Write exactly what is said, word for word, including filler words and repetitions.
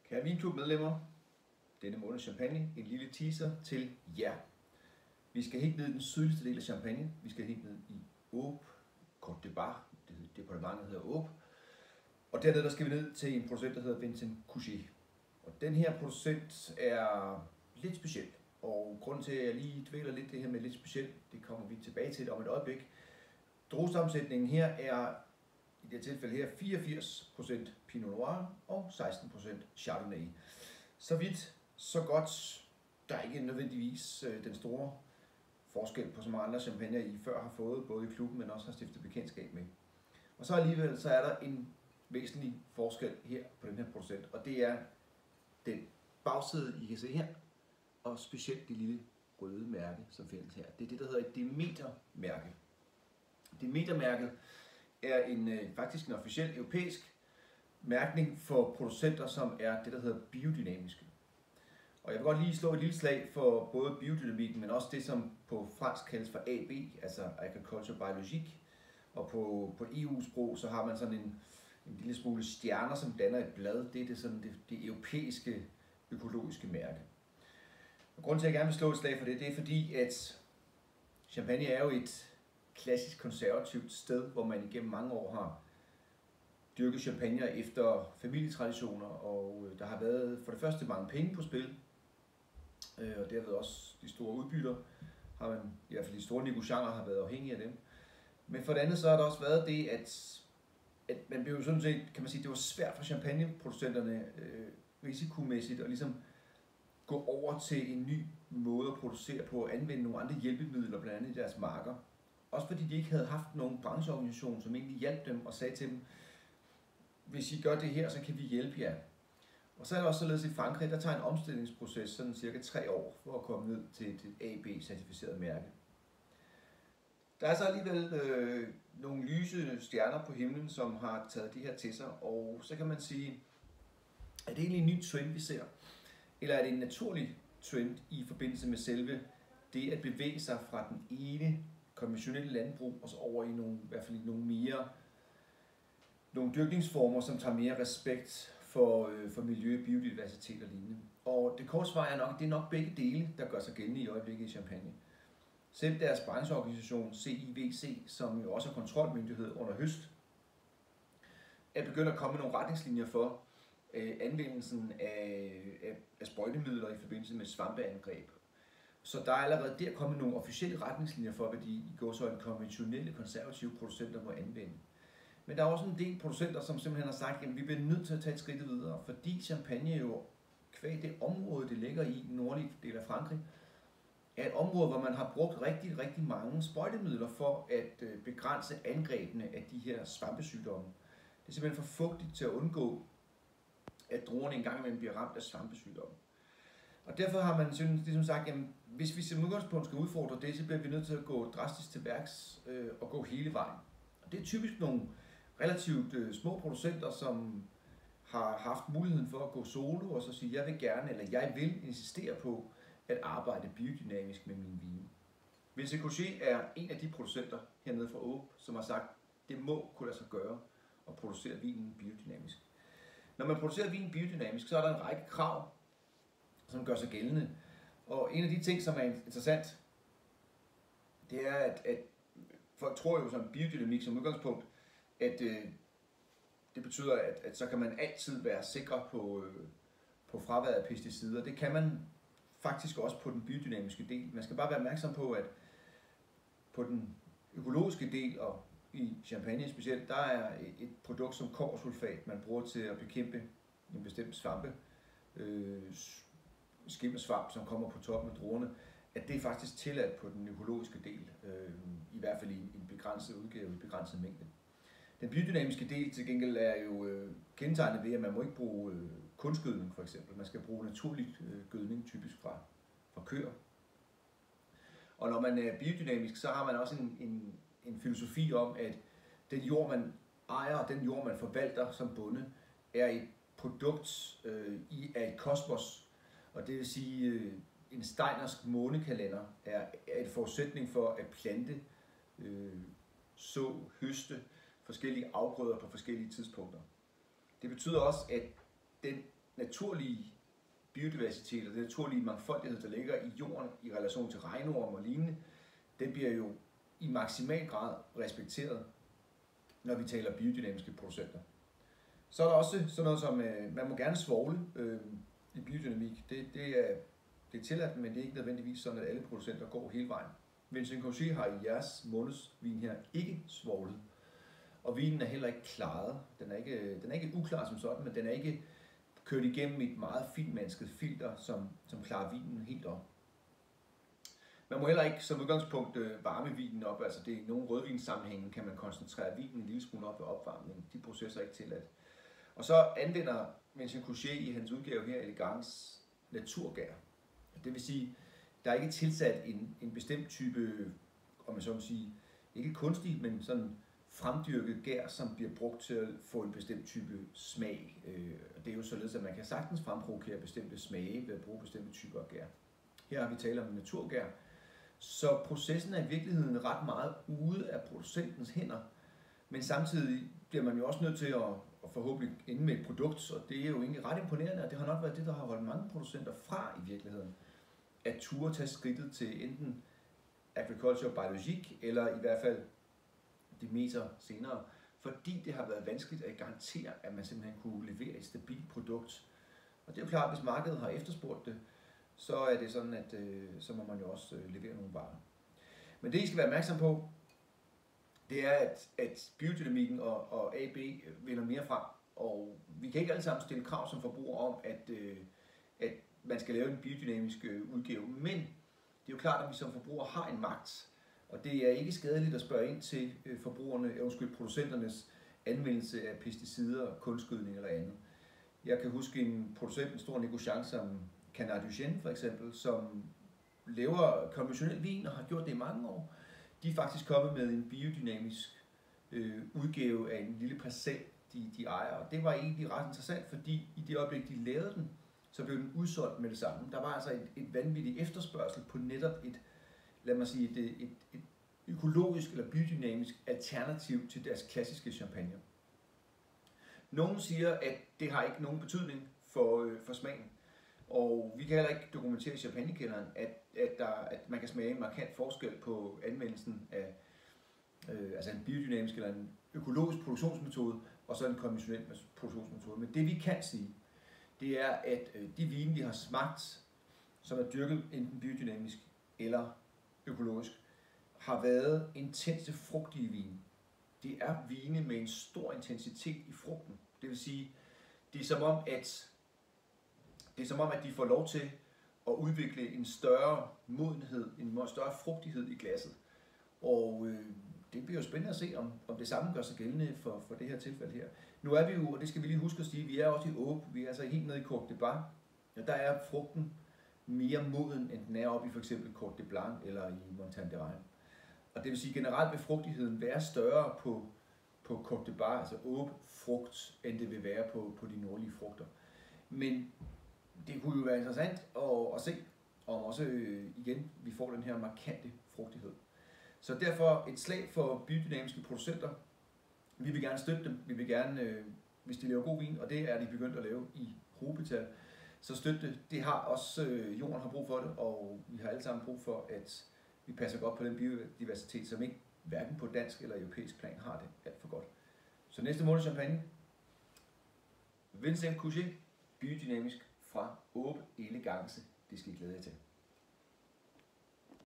Kære vinklubmedlemmer, denne måned champagne, en lille teaser til jer. Vi skal helt ned i den sydligste del af Champagne. Vi skal helt ned i Aube, Côte de Bar, det departementet hedder Aube. Og dernede der skal vi ned til en producent, der hedder Vincent Couché. Og den her producent er lidt speciel. Og grunden til, at jeg lige dvæler lidt det her med lidt specielt, det kommer vi tilbage til om et øjeblik. Druesammensætningen her er i det tilfælde her fireogfirs procent Pinot Noir og seksten procent Chardonnay. Så vidt, så godt. Der er ikke nødvendigvis øh, den store forskel på så mange andre champagne, I før har fået, både i klubben, men også har stiftet bekendtskab med. Og så alligevel så er der en væsentlig forskel her på den her producent, og det er den bagside, I kan se her, og specielt det lille røde mærke, som findes her. Det er det, der hedder et Demeter-mærke. Demeter-mærket er en, øh, faktisk en officiel europæisk mærkning for producenter, som er det, der hedder biodynamiske. Og jeg vil godt lige slå et lille slag for både biodynamikken, men også det, som på fransk kaldes for A B, altså Agriculture Biologique. Og på, på E U-sprog, så har man sådan en, en lille smule stjerner, som danner et blad. Det er det, sådan det, det europæiske økologiske mærke. Og grunden til, at jeg gerne vil slå et slag for det, det er fordi, at Champagne er jo et klassisk konservativt sted, hvor man igennem mange år har dyrket champagne efter familietraditioner, og der har været for det første mange penge på spil, og derved også de store udbytter, har man, i hvert fald de store negocianter har været afhængige af dem. Men for det andet så har der også været det, at, at man blev sådan set, kan man sige, det var svært for champagneproducenterne øh, risikomæssigt at ligesom gå over til en ny måde at producere på, at anvende nogle andre hjælpemidler, blandt andet i deres marker. Også fordi de ikke havde haft nogen brancheorganisation, som egentlig hjalp dem og sagde til dem, hvis I gør det her, så kan vi hjælpe jer. Og så er det også således i Frankrig, der tager en omstillingsproces sådan cirka tre år for at komme ned til et A B-certificeret mærke. Der er så alligevel øh, nogle lyse stjerner på himlen, som har taget det her til sig, og så kan man sige, er det egentlig en ny trend, vi ser? Eller er det en naturlig trend i forbindelse med selve det at bevæge sig fra den ene konventionelle landbrug og så over i nogle, i hvert fald i nogle mere nogle dyrkningsformer, som tager mere respekt for, øh, for miljø, biodiversitet og lignende. Og det korte svar er nok, det er nok begge dele, der gør sig gældende i øjeblikket i Champagne. Selv deres brancheorganisation C I V C, som jo også er kontrolmyndighed under høst, er begyndt at komme med nogle retningslinjer for øh, anvendelsen af, af, af sprøjtemidler i forbindelse med svampeangreb. Så der er allerede der kommet nogle officielle retningslinjer for, hvad de i går så en konventionelle konservative producenter må anvende. Men der er også en del producenter, som simpelthen har sagt, at vi bliver nødt til at tage et skridt videre, fordi Champagne jo, kvæg det område, det ligger i, den nordlige del af Frankrig, er et område, hvor man har brugt rigtig, rigtig mange sprøjtemidler for at begrænse angrebene af de her svampesygdomme. Det er simpelthen for fugtigt til at undgå, at druerne engang imellem bliver ramt af svampesygdomme. Og derfor har man ligesom sagt, at hvis vi som udgangspunkt skal udfordre det, så bliver vi nødt til at gå drastisk til værks øh, og gå hele vejen. Og det er typisk nogle relativt øh, små producenter, som har haft muligheden for at gå solo og så sige, jeg vil gerne, eller jeg vil insistere på at arbejde biodynamisk med mine vine. Vincent Couché er en af de producenter hernede fra Aube, som har sagt, det må kunne lade sig gøre at producere vinen biodynamisk. Når man producerer vin biodynamisk, så er der en række krav, som gør sig gældende. Og en af de ting, som er interessant, det er, at, at folk tror jo som biodynamik som udgangspunkt, at øh, det betyder, at, at så kan man altid være sikker på, øh, på fraværet af pesticider. Det kan man faktisk også på den biodynamiske del. Man skal bare være opmærksom på, at på den økologiske del, og i Champagne specielt, der er et produkt som kobbersulfat, man bruger til at bekæmpe en bestemt svampe, øh, skimmelsvamp, som kommer på toppen af druerne, at det er faktisk tilladt på den økologiske del, øh, i hvert fald i en begrænset udgave, i begrænset mængde. Den biodynamiske del til gengæld er jo øh, kendetegnet ved, at man må ikke bruge øh, kunstgødning for eksempel. Man skal bruge naturlig øh, gødning, typisk fra, fra køer. Og når man er biodynamisk, så har man også en, en, en filosofi om, at den jord, man ejer, og den jord, man forvalter som bonde, er et produkt øh, i, af et kosmos. Og det vil sige, øh, en steinersk månekalender er, er et forudsætning for at plante, øh, så, høste forskellige afgrøder på forskellige tidspunkter. Det betyder også, at den naturlige biodiversitet og den naturlige mangfoldighed, der ligger i jorden i relation til regnorm og lignende, den bliver jo i maksimal grad respekteret, når vi taler biodynamiske producenter. Så er der også sådan noget som, øh, man må gerne svovle øh, i biodynamik. Det, det, er, det er tilladt, men det er ikke nødvendigvis sådan, at alle producenter går hele vejen. Vincent Koché har i jeres månedsvin her ikke svovlet. Og vinen er heller ikke klaret. Den er ikke, den er ikke uklar som sådan, men den er ikke kørt igennem et meget finmansket filter, som, som klarer vinen helt op. Man må heller ikke som udgangspunkt varme vinen op. Altså det er i nogle rødvinssammenhænge, kan man koncentrere vinen en lille smule op ved opvarmning. De processer er ikke tilladt. Og så anvender Vincent Koché i hans udgave her, Elegance, naturgær. Det vil sige, der er ikke tilsat en, en bestemt type, om man så må sige, ikke kunstig, men sådan fremdyrket gær, som bliver brugt til at få en bestemt type smag. Det er jo således, at man kan sagtens fremprovokere bestemte smage ved at bruge bestemte typer af gær. Her har vi talt om naturgær. Så processen er i virkeligheden ret meget ude af producentens hænder, men samtidig bliver man jo også nødt til at, at forhåbentlig ende med et produkt, og det er jo egentlig ret imponerende, og det har nok været det, der har holdt mange producenter fra i virkeligheden, at turde tage skridtet til enten agriculture biologique, eller i hvert fald Demeter senere, fordi det har været vanskeligt at garantere, at man simpelthen kunne levere et stabilt produkt. Og det er jo klart, at hvis markedet har efterspurgt det, så er det sådan, at øh, så må man jo også øh, levere nogle varer. Men det, I skal være opmærksom på, det er, at, at biodynamikken og, og A B vinder mere frem. Og vi kan ikke alle sammen stille krav som forbrugere om, at, øh, at man skal lave en biodynamisk øh, udgave. Men det er jo klart, at vi som forbrugere har en magt. Og det er ikke skadeligt at spørge ind til øh, forbrugerne, undskyld, producenternes anvendelse af pesticider, kunstgødning eller andet. Jeg kan huske en producent, en stor negociant som Canard du Chêne for eksempel, som laver konventionel vin og har gjort det i mange år. De er faktisk kommet med en biodynamisk øh, udgave af en lille parcel, de, de ejer. Og det var egentlig ret interessant, fordi i det øjeblik, de lavede den, så blev den udsolgt med det samme. Der var altså et, et vanvittigt efterspørgsel på netop et, lad mig sige, et, et, et økologisk eller biodynamisk alternativ til deres klassiske champagne. Nogle siger, at det har ikke nogen betydning for, øh, for smagen. Og vi kan heller ikke dokumentere i champagnekælderen, at, at, der, at man kan smage en markant forskel på anvendelsen af øh, altså en biodynamisk eller en økologisk produktionsmetode, og så en konventionel produktionsmetode. Men det vi kan sige, det er, at øh, de vine, vi har smagt, som er dyrket enten biodynamisk eller økologisk, har været intense frugtige vine. Det er vine med en stor intensitet i frugten. Det vil sige, det er som om, at Det er som om, at de får lov til at udvikle en større modenhed, en større frugtighed i glasset. Og øh, det bliver jo spændende at se, om, om det samme gør sig gældende for, for det her tilfælde her. Nu er vi jo, og det skal vi lige huske at sige, vi er også i Aube, vi er altså helt nede i Côte de Bar, og der er frugten mere moden, end den er oppe i for eksempel Côte de Blanc eller i Montagne de Reims. Og det vil sige, generelt vil frugtigheden være større på, på Côte de Bar, altså Aube frugt, end det vil være på, på de nordlige frugter. Men det kunne jo være interessant at, at se, om også øh, igen vi får den her markante frugtighed. Så derfor et slag for biodynamiske producenter. Vi vil gerne støtte dem. Vi vil gerne, øh, hvis de laver god vin, og det er de begyndt at lave i hobetal, så støtte det. Det har også øh, jorden har brug for det, og vi har alle sammen brug for, at vi passer godt på den biodiversitet, som ikke hverken på dansk eller europæisk plan har det alt for godt. Så næste måned champagne. Vincent Koché, biodynamisk fra Aube Elegance. Det skal I glæde jer til.